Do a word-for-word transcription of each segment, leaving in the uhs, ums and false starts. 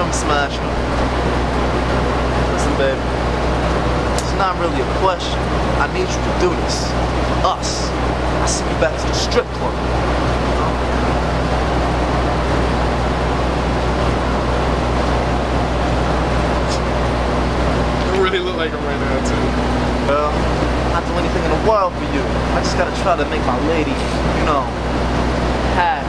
I'm smashing them. Listen, baby. It's not really a question. I need you to do this. For us. I send you back to the strip club. You really look like him right now, too. Well, I'll do anything in the world for you. I just gotta try to make my lady, you know, happy.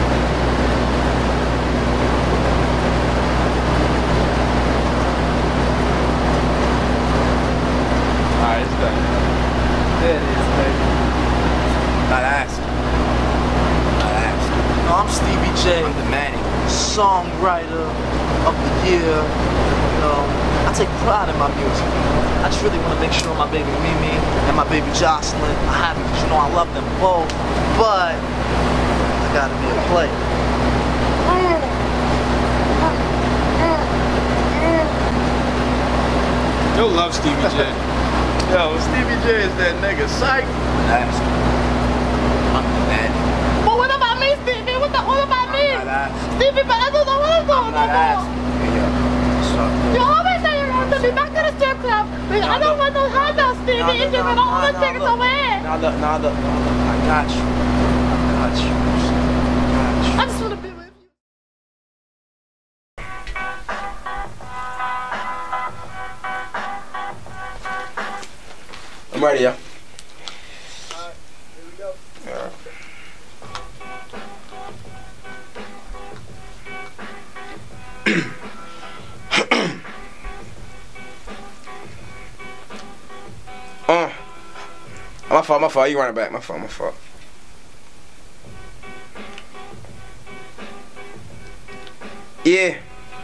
Alright, it's done. There it is, baby. Not asking. Not asking. No, I'm Stevie J. I'm the man, songwriter of the year. You know, I take pride in my music. I just really want to make sure my baby Mimi and my baby Jocelyn are happy because you know I love them both. But I gotta be a player. You'll love Stevie J. Yo, Stevie J is that nigga, psych. That's I'm the man. But what about me, Stevie? What, the, what about me? Stevie, but I don't know what I'm doing no more. You always say you're going to be back to the strip club. But I don't want no hot dogs, Stevie. You're giving all the tickets away. Nah, look, nah, look, nah, look. I got you. I got you. I got you. I just want to be with you. I'm ready, yo. Alright, here we go. Yeah. uh, my fault, my fault. You running back. My fault, my fault. Yeah.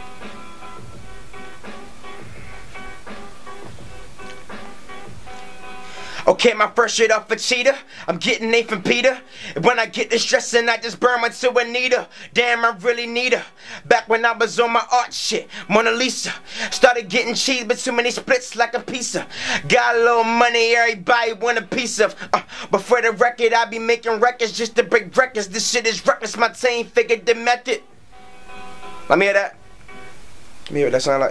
Okay, my first shit off a cheetah. I'm getting Nathan Peter. When I get this stressing, I just burn my to Anita. Damn, I really need her. Back when I was on my art shit, Mona Lisa. Started getting cheese, but too many splits like a pizza. Got a little money, everybody want a piece of. Uh, but for the record, I be making records just to break records. This shit is reckless. My team figured the method. Let me hear that. Let me hear what that sound like.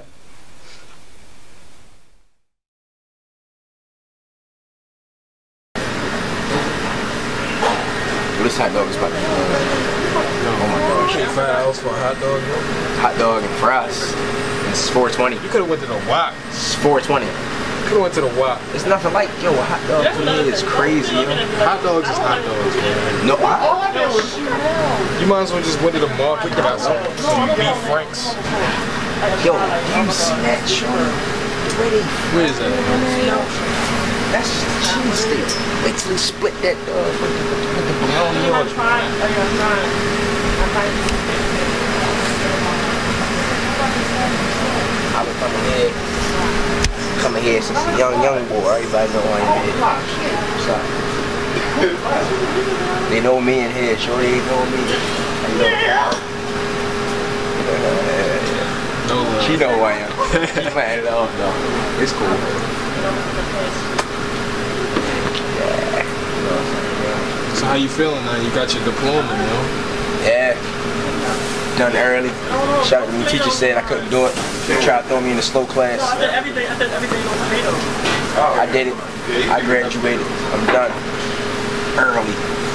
This hot dog is about to be good. Oh my gosh. five dollars for a hot dog, yo? Hot dog and fries. It's four twenty. You could have went to the Wok. It's four twenty. Could have went to the Wok. It's nothing like, yo, a hot dog to me is crazy, yo. Hot dogs is hot dogs, man. No, I, You might as well just went to the market and got some, some beef franks. yo, you see that, yo? Where they Where is that? That's just a cheese steak. Wait till they split that uh, with the, with the bologna on it. I was coming here, coming here since a young, young boy. Everybody know who I am here. So, they know me in here, sure they know me. I know Cal. No love. She know who I am. She playing it off though. It's cool. So how you feeling now? You got your diploma, yo? Yeah. Done early. Shout out to me. Teacher said I couldn't do it. They tried to throw me in a slow class. I did everything. I did everything on tomatoes. I did it. I graduated. I'm done. Early.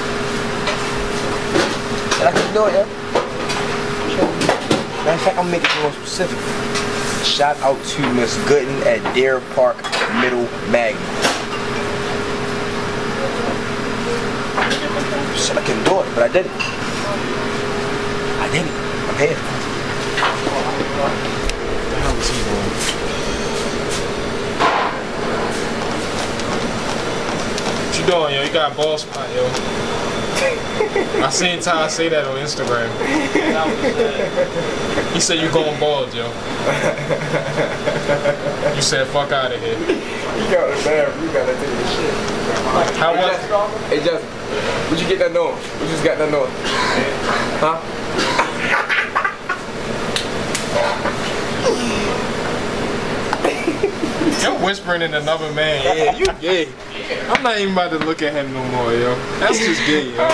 And I couldn't do it, yeah. Matter of fact, I'm making it more specific. Shout out to Miss Gooden at Deer Park Middle Magnet. Said I couldn't do it, but I did it. I did it. I'm here. What the hell is he doing? What you doing, yo? You got a ball spot, yo. I seen Ty say that on Instagram. He said you going bald, yo. You said fuck out of here. You got it, man. You gotta take this shit. How was it? Hey, Justin, where'd you get that noise? We just got that noise. Huh? You're whispering in another man. Yeah, you gay. I'm not even about to look at him no more, yo. That's just gay, yo.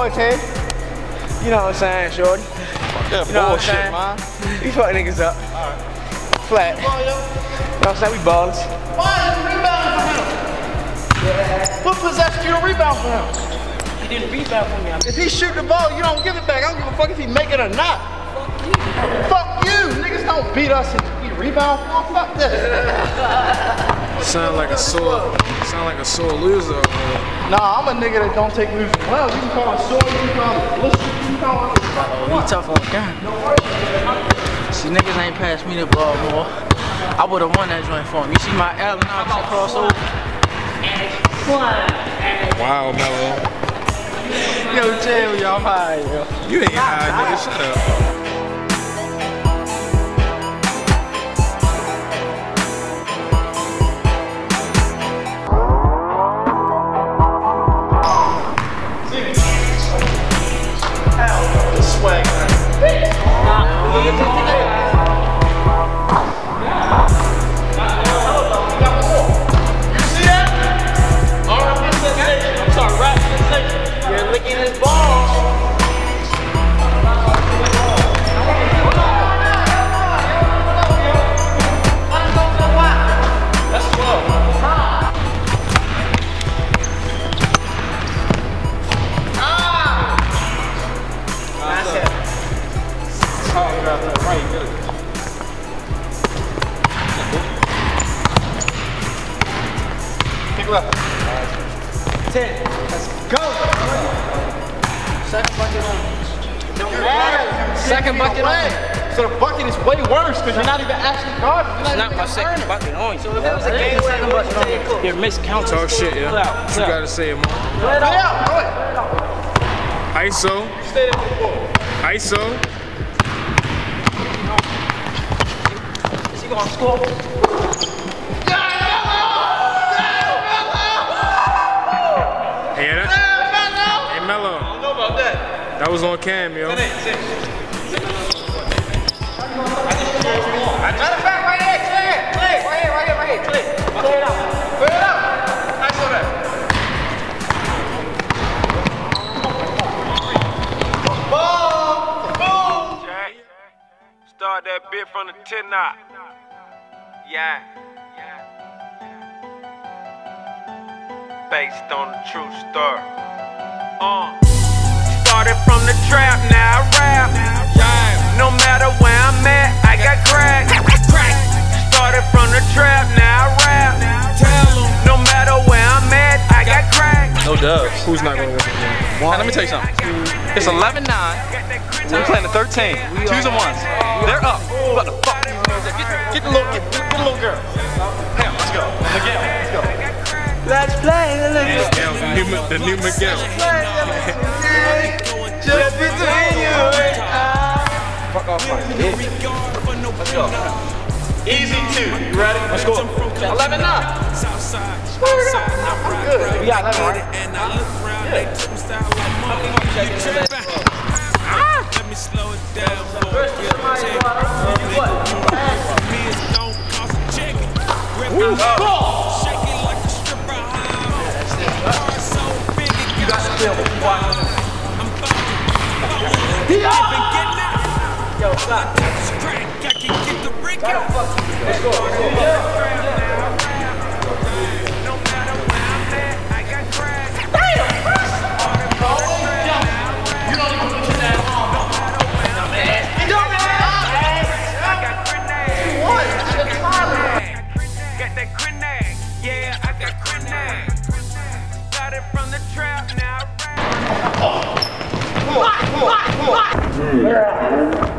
boy, Ted. You know what I'm saying, shorty? Yeah, you know bullshit, what I'm man. saying? We fuck niggas up. Alright. Flat. You know what I'm saying? We ballers. Why is you rebounding for him? Yeah. What possessed you to rebound for him? He didn't rebound for me. If he shoot the ball, you don't give it back. I don't give a fuck if he make it or not. Fuck you. Niggas don't beat us and we rebound for him. Fuck this. Sound like a sore, sound like a sore loser. Nah, I'm a nigga that don't take losing well. You can call it sore, you can call it blister, you can call it Oh, he tough on the game. See, niggas ain't passed me the ball more. I would've won that joint for him. You see my Allen Iverson crossover? Wow, Mello. Yo, chill, y'all. I'm high, yo. You ain't high, nigga. Shut up. You're licking his balls. ten. Let's go. Second bucket on. Don't matter. second bucket on. So the bucket is way worse because you're not even actually guarding. It's not my second bucket on you. So if it was a game second bucket on you, you're miscounting. Talk shit, yeah. What you gotta say, man? Play it out. Go ahead. I S O. Stay there before. I S O. Is he gonna score? Hey, that, hey, Mello. I don't know about that. That was on cam, yo. Matter of fact, right here, clear it. Play it. Right here, right here, right here. Clear it. Clear it out. Clear it out. I saw that. Ball. Boom. Jack. Start that bit from the ten knot. Yeah. Based on the true story. Uh. Started from the trap, now I rap. Yeah. No matter where I'm at, I got crack. Started from the trap, now I rap. No matter where I'm at, I got crack. No dubs. Who's not gonna win? Now, let me tell you something. It's eleven nine. We're playing the thirteen. Twos and ones. They're up. What the fuck? Get, get the little, get, get the little girl. Hang on, let's go. Miguel, let's go. Let's play the little Miguel, the new, the new Miguel. just between you and I. Fuck off my dick. Let's go. Easy two. You ready? Let's go. eleven nine. I'm good. We got eleven, right? Yeah. Let me slow it down. First, somebody go out and what? Me is don't cost a check. Grip Woo. it up. Shake it like a stripper. Car so big it You got to feel it. Watch it. I'm fucking. Even getting out. Yo, stop. Crack, I can get the rig out. Let's go. Let's go. No matter where I'm at, I got crack. You don't even put your ass on. I got grenade. What? You're smiling. Got that grenade. Yeah, I got grenade. Started from the trap, now I rap. Come on, come on, come on.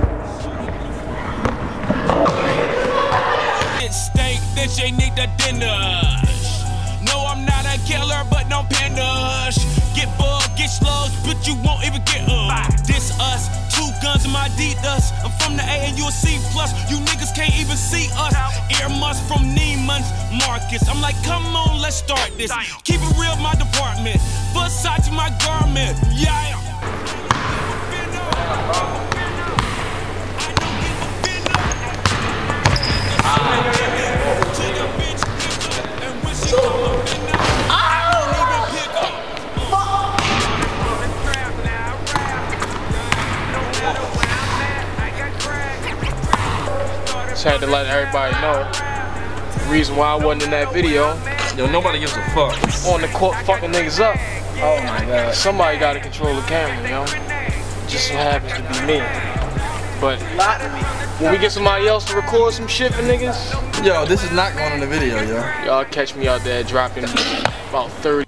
Steak, then she need the dinner. No, I'm not a killer, but no panish. Get bugged, get slugs, but you won't even get up. This us, two guns in my Adidas. I'm from the A and you a C plus. You niggas can't even see us. Earmuffs from Neiman's Marcus. I'm like, come on, let's start this. Keep it real, my department. Versace, my garment. Yeah. Just had to let everybody know the reason why I wasn't in that video. Yo, nobody gives a fuck. On the court fucking niggas up. Oh my god. Somebody gotta control the camera, yo. Just so happens to be me. But when we get somebody else to record some shit for niggas, yo, this is not going in the video, yo. Y'all catch me out there dropping about thirty.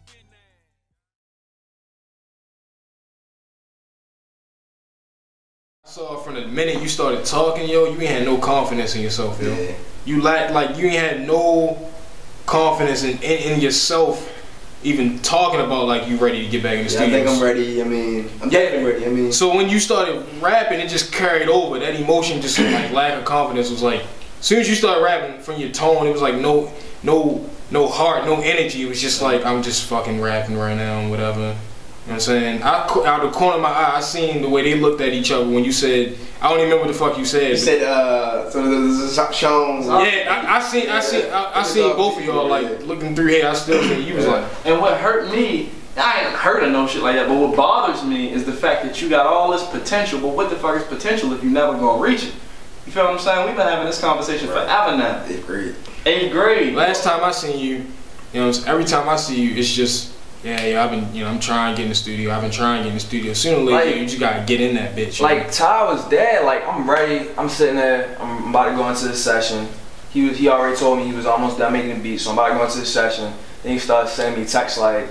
I saw from the minute you started talking, yo, you ain't had no confidence in yourself, yo. Yeah. You lack, like, you ain't had no confidence in, in, in yourself, even talking about like you ready to get back in the yeah, studio. I think I'm ready. I mean, I'm yeah. definitely ready. I mean, so when you started rapping, it just carried over. That emotion, just like lack of confidence, was like, as soon as you started rapping, from your tone, it was like no, no, no heart, no energy. It was just like, I'm just fucking rapping right now and whatever. You know what I'm saying? I, out of the corner of my eye, I seen the way they looked at each other when you said, I don't even remember what the fuck you said. You said, uh, so there's Sean's. Yeah, I, I seen, I seen, I, I seen both of y'all like looking through here. I still think you was like. And what hurt me, I ain't heard of no shit like that, but what bothers me is the fact that you got all this potential, but what the fuck is potential if you never gonna reach it? You feel what I'm saying? We've been having this conversation forever now. Eighth grade. Eighth grade. Last time I seen you, you know, every time I see you, it's just. Yeah, yeah, I've been, you know, I'm trying to get in the studio. I've been trying to get in the studio. Sooner or later, like, you just gotta get in that bitch. Like, Ty was dead. Like, I'm ready. I'm sitting there. I'm about to go into the session. He was, he already told me he was almost done making the beat, so I'm about to go into the session. Then he started sending me texts like,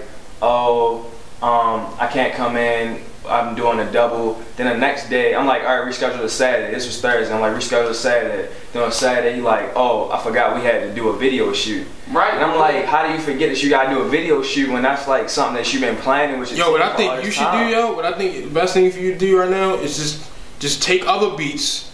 oh, um, I can't come in. I'm doing a double. Then the next day, I'm like, all right, reschedule to Saturday. This was Thursday. I'm like, reschedule to Saturday. Then on Saturday, he like, oh, I forgot we had to do a video shoot. Right. And I'm like, how do you forget that you gotta do a video shoot when that's like something that you've been planning with your Yo, team what I for all think this you should time? do, yo, what I think the best thing for you to do right now is just, just take other beats,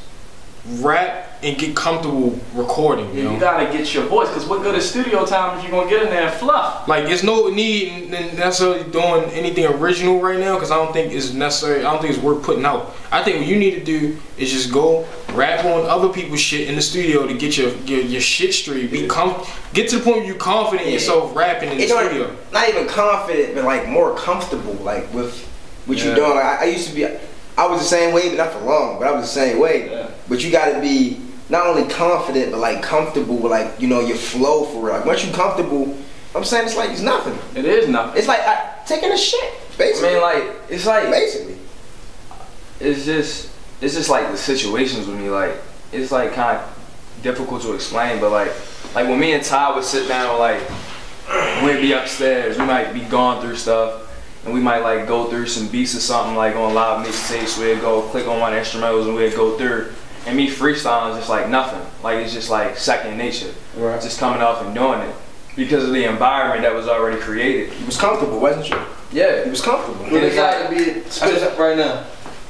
rap, and get comfortable recording, you Yeah, know? you gotta get your voice, because what good is studio time if you're gonna get in there and fluff? Like, there's no need in necessarily doing anything original right now, because I don't think it's necessary, I don't think it's worth putting out. I think what you need to do is just go rap on other people's shit in the studio to get your your, your shit straight. Be com get to the point where you're confident in Yeah. yourself rapping in the It don't- studio. Not even confident, but like more comfortable, like with what Yeah. you're doing. Like, I, I used to be, I was the same way, but not for long. But I was the same way. Yeah. But you got to be not only confident, but like comfortable with like you know your flow for real. Like once you're comfortable, I'm saying it's like it's nothing. It is nothing. It's like I, taking a shit, I basically. mean, like, it's like, basically. it's just, it's just like the situations with me, like, it's like kind of difficult to explain, but like, like when me and Ty would sit down, like, we'd be upstairs, we might be going through stuff, and we might like go through some beats or something, like on live mixtapes, we'd go click on one of the instrumentals and we'd go through, and me freestyling is just like nothing, like it's just like second nature, Right. just coming off and doing it, because of the environment that was already created. You was comfortable, wasn't you? Yeah. You was comfortable. And it's like, be spit up right now.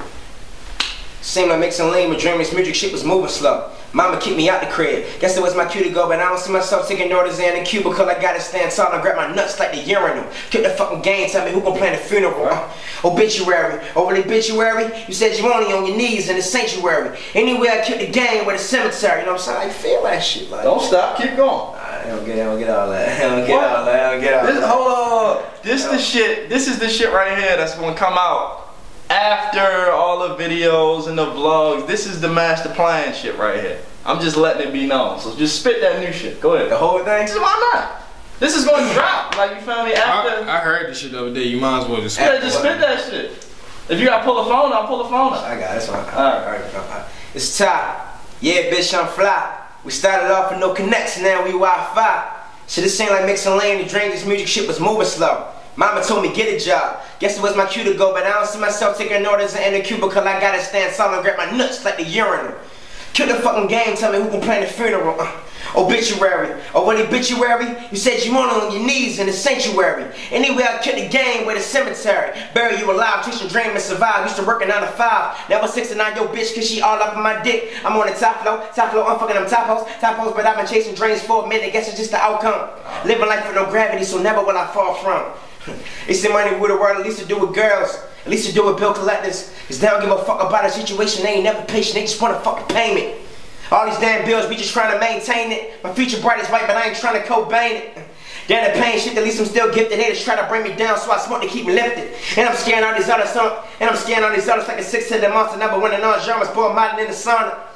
Seemed like mixing lame with dreamless music, shit was moving slow. Mama kicked me out the crib. Guess it was my cue to go, but I don't see myself taking orders in the cubicle. I gotta stand tall and grab my nuts like the urinal. Kick the fucking game, tell me who gon' plan the funeral. Uh, obituary, over the obituary, you said you only on your knees in the sanctuary. Anyway, I kick the game with a cemetery. You know what I'm saying? I feel that shit. Like, Don't stop, keep going. I don't get, I don't get all that. I don't get What? all that. I don't get all This, that. hold on. This the shit. This is the shit right here that's gonna come out after all the videos and the vlogs. This is the master plan shit right here. I'm just letting it be known. So just spit that new shit. Go The ahead. whole thing? This is why not. This is gonna drop. Like, you feel me? After. I, I heard this shit the other day. You might as well just. Yeah, just spit that shit. If you gotta pull a phone, I'll pull a phone up. I got it. That's fine. Alright. Alright, alright. It's Ty. Yeah, bitch, I'm fly. We started off with no connects, now we Wi-Fi. Shit, this ain't like mixing lane and drain. This music shit was moving slow. Mama told me get a job. Guess it was my cue to go, but I don't see myself taking orders in the cubicle. I gotta stand tall and grab my nuts like the urinal. Kill the fucking game, tell me who can plan the funeral. Uh, obituary, or what obituary? You said you want on your knees in the sanctuary. Anyway, I kill the game with a cemetery. Bury you alive, twist your dream and survive. Used to work a nine to five. Now I'm six and nine, yo bitch, cause she all up in my dick. I'm on the top floor, top floor, I'm fucking them top hoes. Top hoes, but I've been chasing dreams for a minute. Guess it's just the outcome. Living life with no gravity, so never will I fall from. It's the money with the world, at least to do with girls. At least to do with bill collectors. Cause they don't give a fuck about a situation, they ain't never patient, they just want a fucking payment. All these damn bills, we just trying to maintain it. My future bright is white, but I ain't trying to Cobain it. Damn the pain shit, at least I'm still gifted. They just try to bring me down, so I smoke to keep me lifted. And I'm scaring all these others, so, and I'm scaring all these others like a six-headed monster. Number one in all genres, boy, modern in the sauna.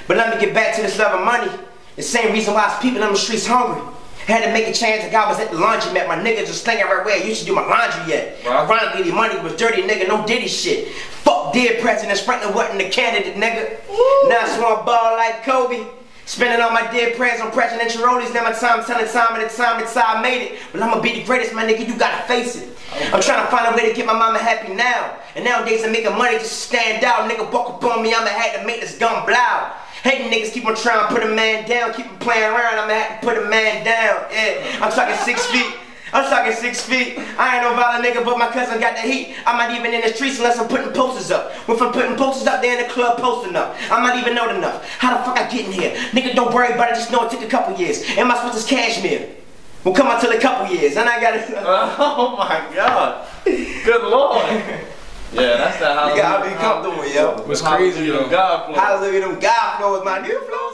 But let me get back to this love of money. The same reason why it's people on the streets hungry. Had to make a change, like I was at the laundromat. My niggas was slinging right where I used to do my laundry yet. Right. Ironically, the money was dirty, nigga, no Diddy shit. Fuck dead presidents, Franklin wasn't the candidate, nigga. Woo. Now I swung ball like Kobe. Spending all my dead prayers on presidential rollies. Now my time telling time and the time that's how I made it. But I'ma be the greatest, my nigga, you gotta face it. I'm trying to find a way to get my mama happy now. And nowadays I'm making money just to stand out. Nigga walk up on me, I'ma have to make this gun blow. Hating niggas keep on trying to put a man down, keep on playing around, I'ma have to put a man down. Yeah, I'm talking six feet. I'm talking six feet. I ain't no violent nigga, but my cousin got the heat. I'm not even in the streets unless I'm putting posters up. If I'm putting posters up there in the club, posting up. I'm not even know enough. How the fuck I get in here? Nigga, don't worry about it, just know it took a couple years. And my switch is cashmere. Will come out till a couple years, and I gotta. Oh my god. Good lord. Yeah, that's the hallelujah. You gotta be comfortable, yo. What's crazy, yo? God flow. Hallelujah, them God flows, my new flow.